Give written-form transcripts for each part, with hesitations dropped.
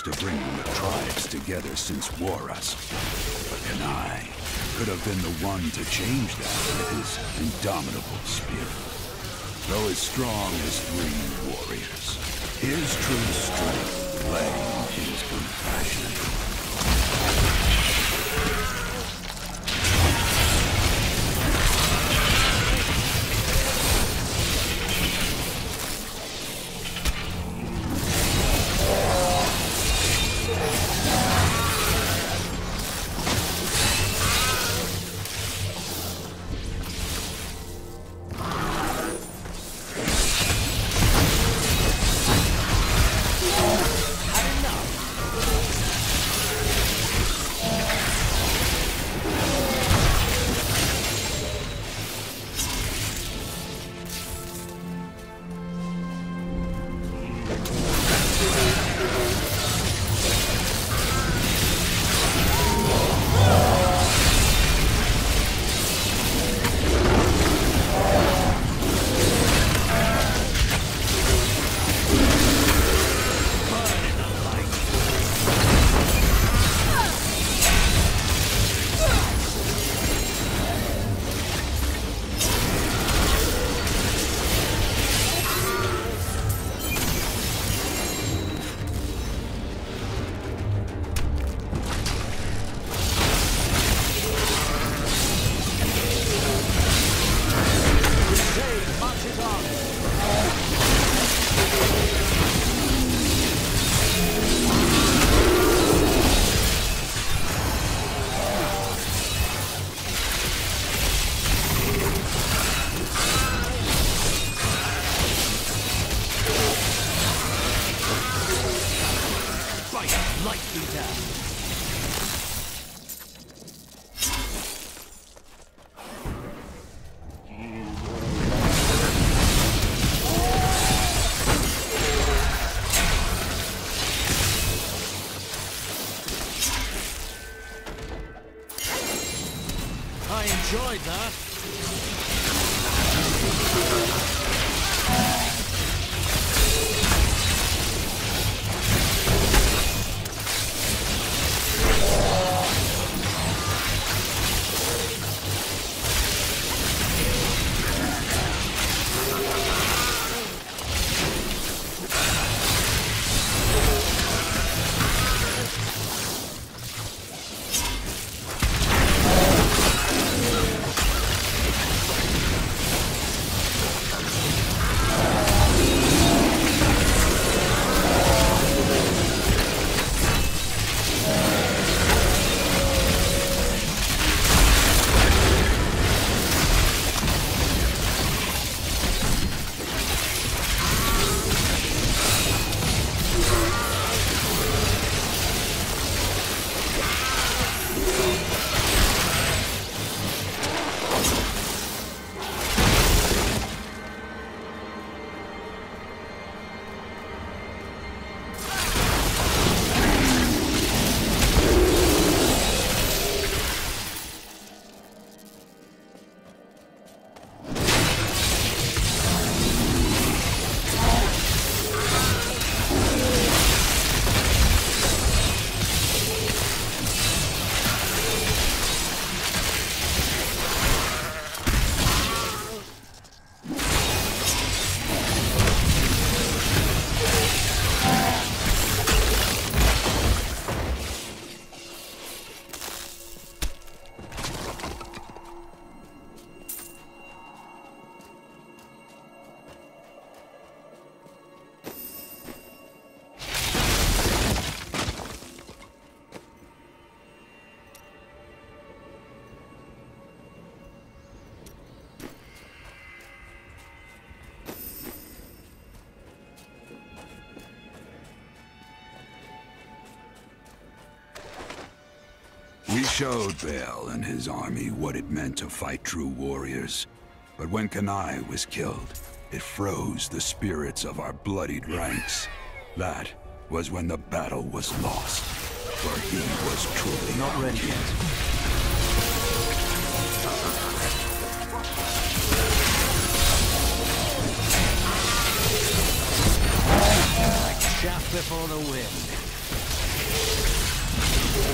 to bringing the tribes together since Warus. But Kanai could have been the one to change that with his indomitable spirit. Though as strong as 3 warriors, his true strength lay in his compassion. Enjoyed that. We showed Baal and his army what it meant to fight true warriors. But when Kanai was killed, it froze the spirits of our bloodied ranks. That was when the battle was lost, for he was truly Not ready yet. Like chaff before the wind.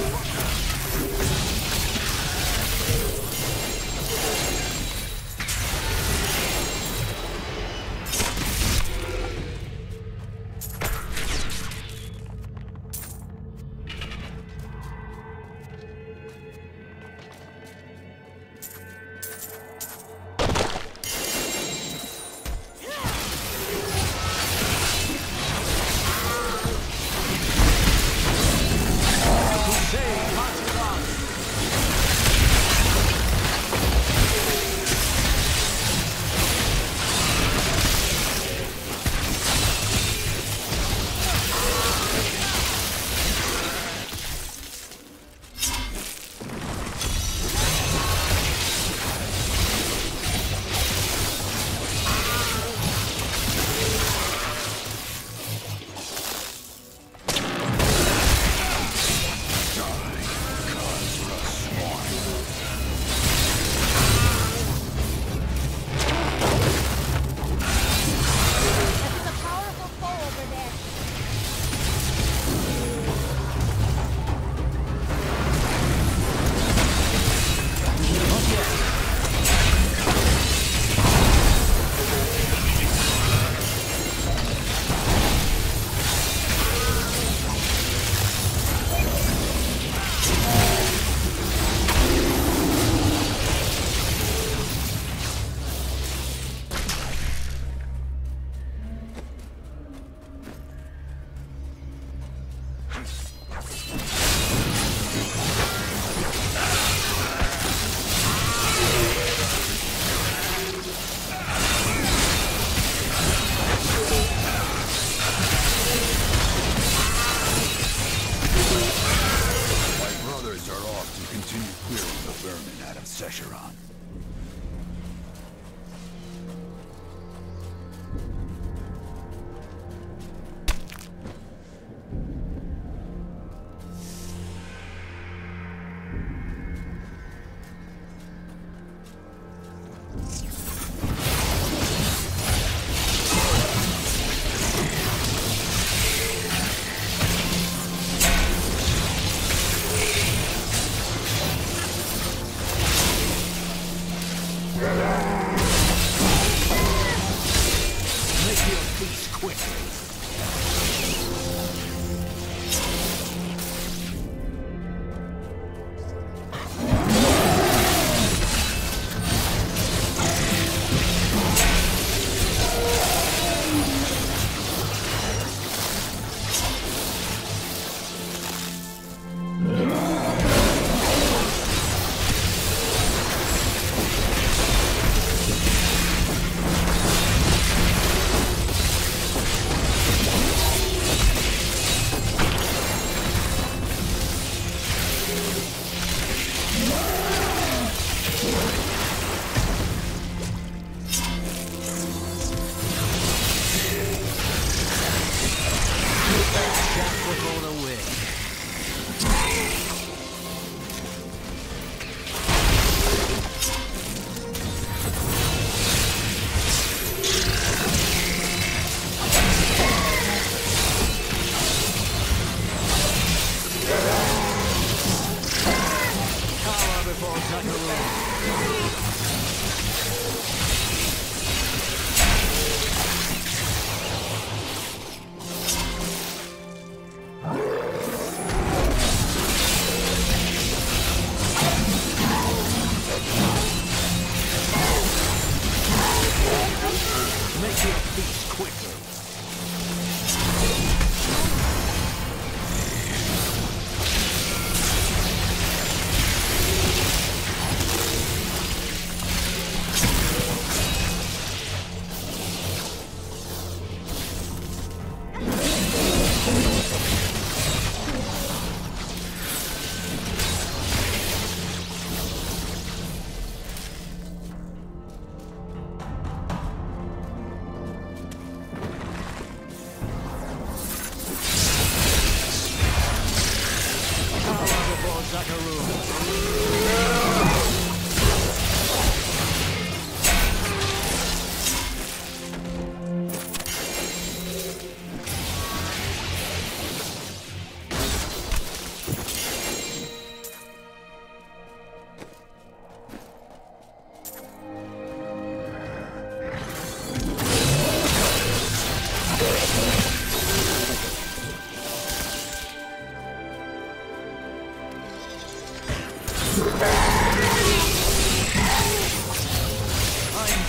Sescheron.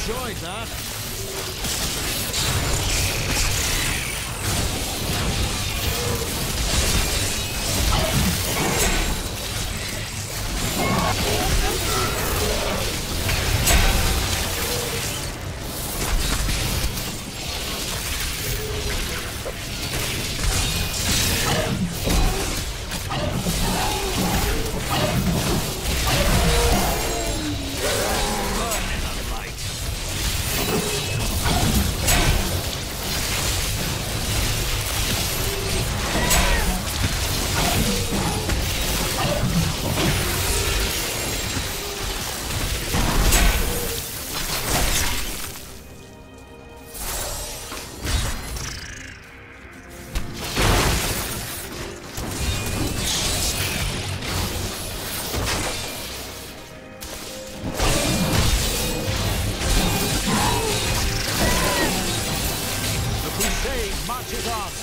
enjoyed that. Marches on.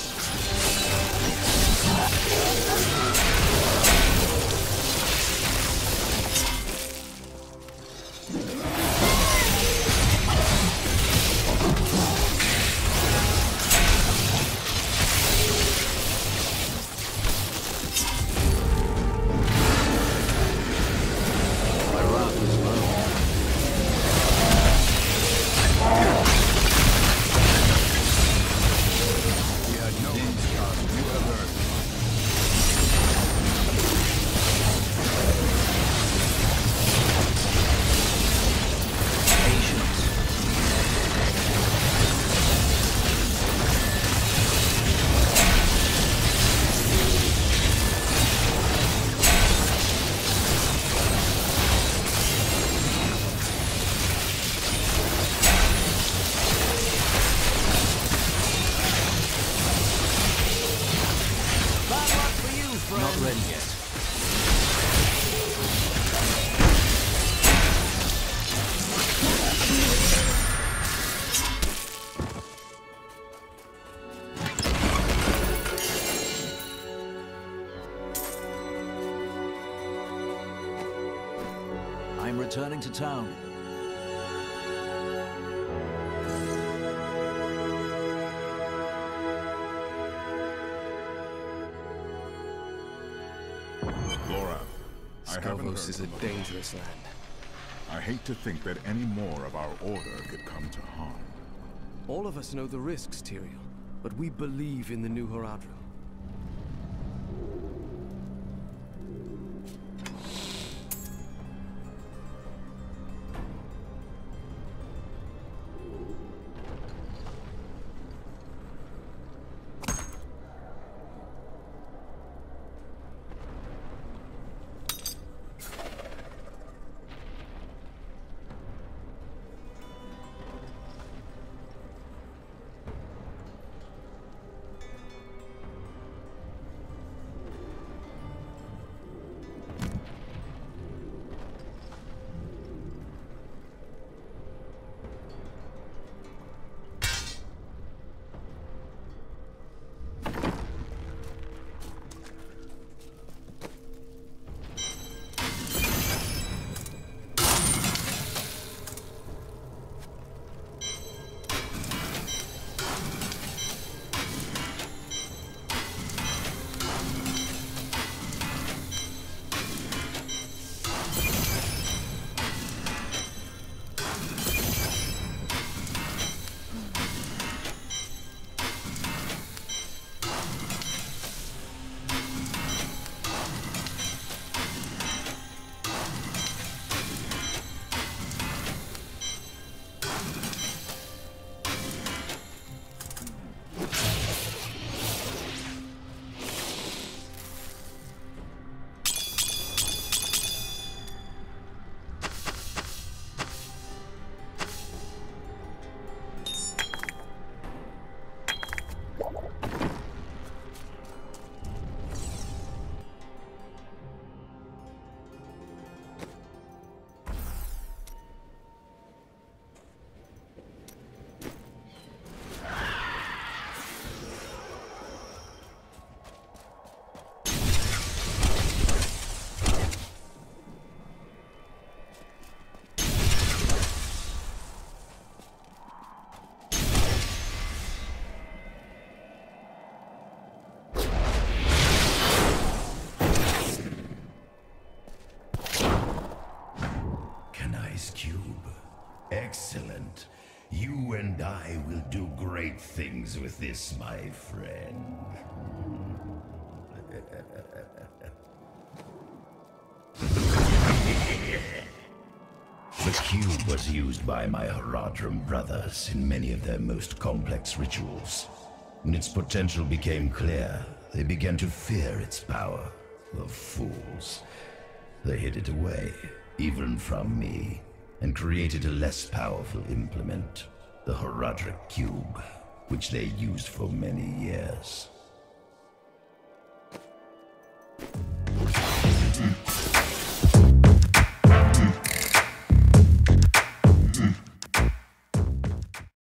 Not ready yet. I'm returning to town. Laura, Skavos is a dangerous land. I hate to think that any more of our order could come to harm. All of us know the risks, Tyrael, but we believe in the new Horadrim. Excellent. You and I will do great things with this, my friend. The cube was used by my Haradrim brothers in many of their most complex rituals. When its potential became clear, they began to fear its power. The fools. They hid it away, even from me, and created a less powerful implement, the Haradrim cube, which they used for many years.